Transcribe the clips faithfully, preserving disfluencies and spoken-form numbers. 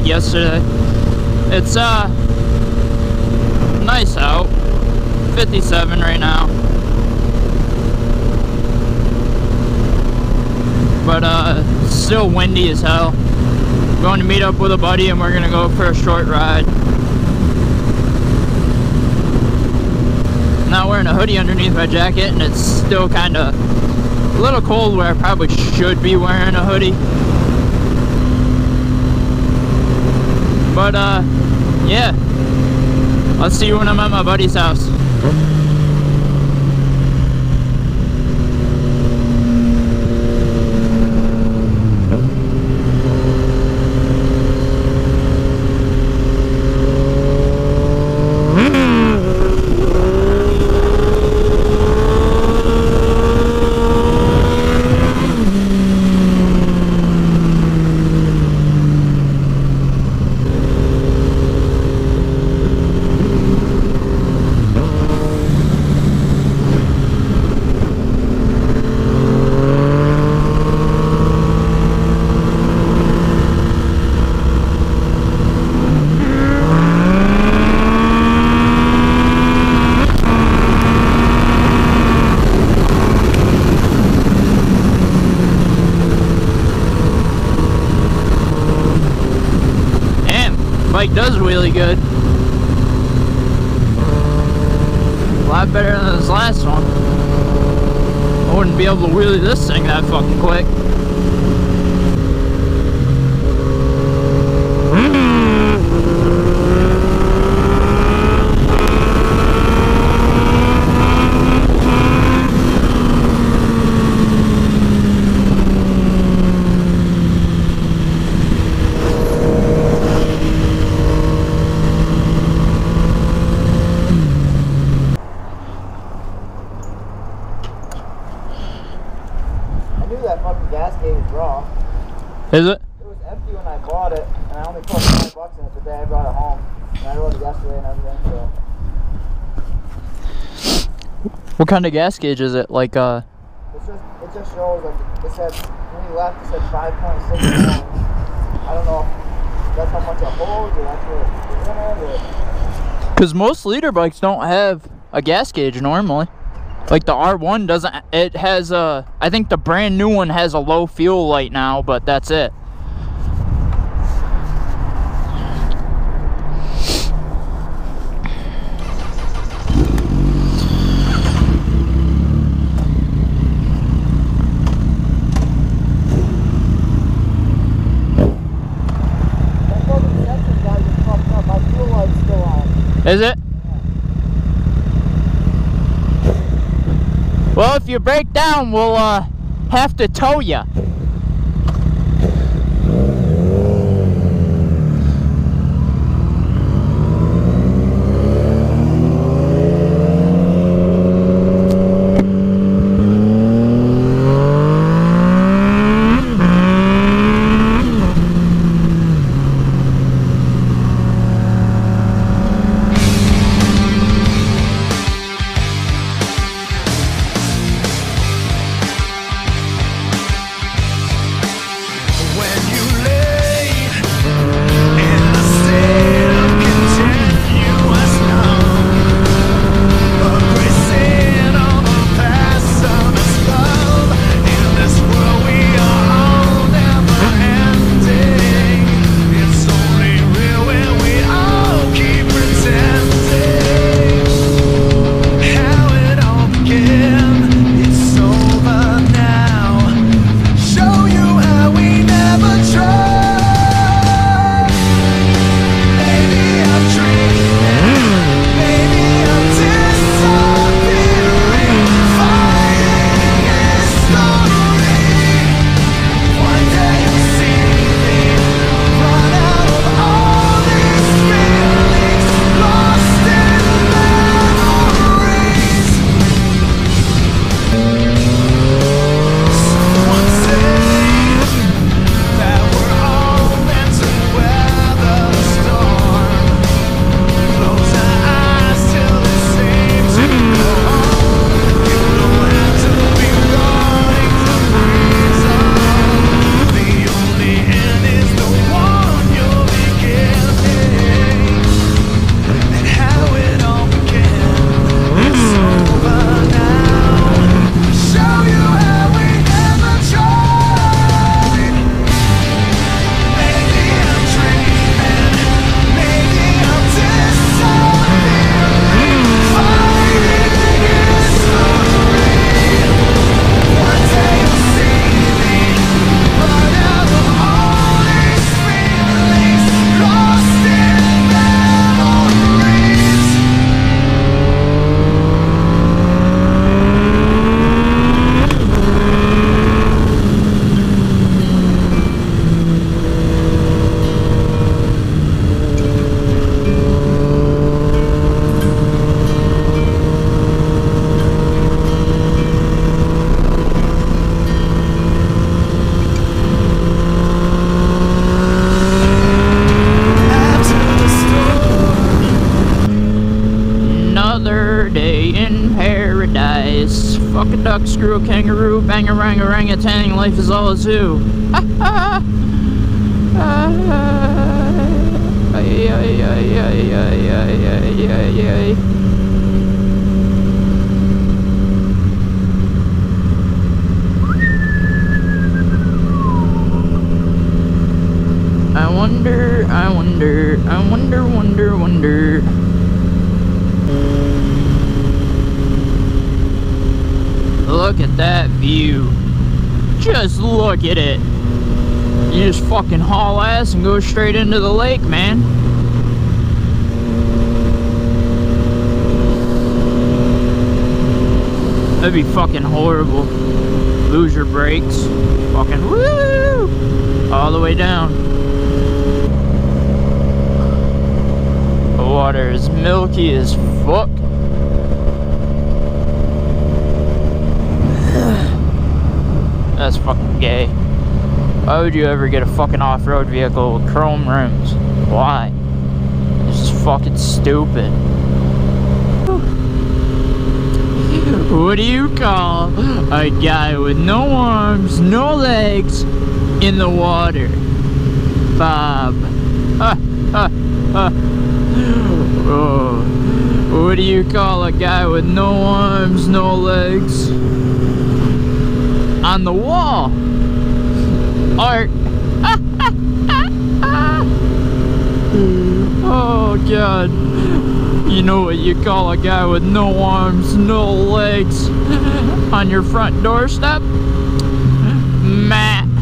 like yesterday. It's uh nice out. fifty-seven right now. But uh still windy as hell. Going to meet up with a buddy and we're gonna go for a short ride. Not wearing a hoodie underneath my jacket, and it's still kind of a little cold where I probably should be wearing a hoodie. But uh yeah, I'll see you when I'm at my buddy's house. Bike does really good. A lot better than this last one. I wouldn't be able to wheelie this thing that fucking quick. That fucking gas gauge is raw. Is it? It was empty when I bought it, and I only put five bucks in it the day I brought it home. And I rode it yesterday and everything, so. What kind of gas gauge is it? Like, uh... It's just, it just shows, like, it said, when we left, it said five point six gallons. I don't know if that's how much it holds, or that's what it's in it, or... Because most liter bikes don't have a gas gauge normally. Like the R one doesn't, it has a, I think the brand new one has a low fuel light now, but that's it. Is it? Well, if you break down, we'll uh, have to tow you. a duck, screw a kangaroo, bang a rang orangutan, life is all a zoo. Ha ha! Ay, ay, ay, ay, ay, ay, ay, ay, ay. I wonder, I wonder, I wonder, wonder, wonder. Look at that view. Just look at it. You just fucking haul ass and go straight into the lake, man. That'd be fucking horrible. Lose your brakes. Fucking woo! All the way down. The water is milky as fuck. That's fucking gay. Why would you ever get a fucking off-road vehicle with chrome rims? Why? It's just fucking stupid. What do you call a guy with no arms, no legs in the water? Bob. Ah, ah, ah. Oh. What do you call a guy with no arms, no legs on the wall? Art. Oh god. You know what you call a guy with no arms, no legs on your front doorstep? Matt.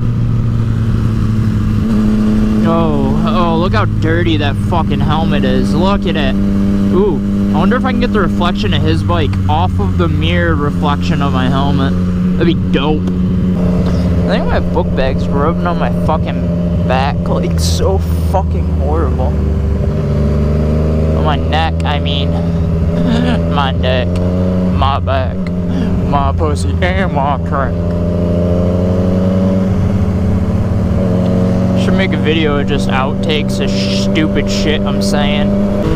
Oh, oh, look how dirty that fucking helmet is. Look at it. Ooh, I wonder if I can get the reflection of his bike off of the mirror reflection of my helmet. That'd be dope. I think my book bag's rubbing on my fucking back, like, so fucking horrible. On my neck, I mean. My neck, my back, my pussy, and my crack. Should make a video of just outtakes of stupid shit I'm saying.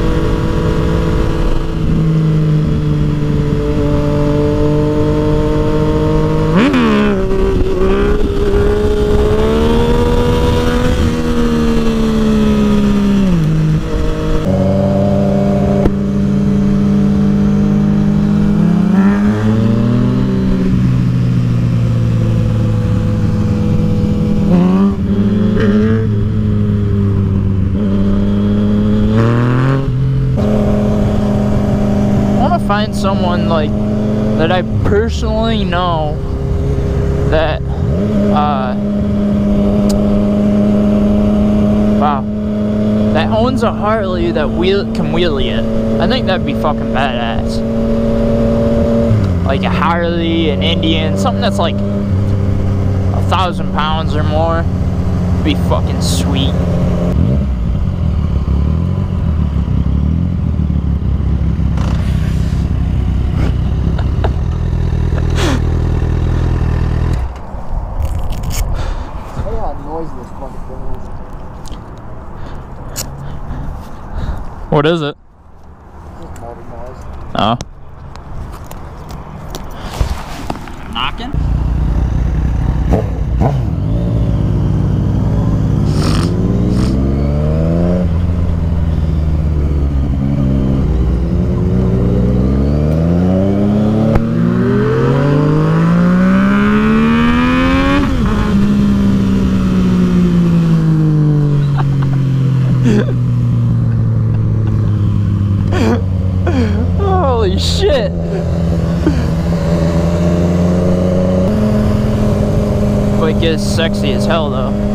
Find someone like that I personally know that uh wow that owns a Harley that wheel can wheelie it. I think that'd be fucking badass. Like a Harley, an Indian, something that's like a thousand pounds or more. Be fucking sweet. What is it? Just motor noise. Oh. Knocking? Holy shit! Bike is sexy as hell though.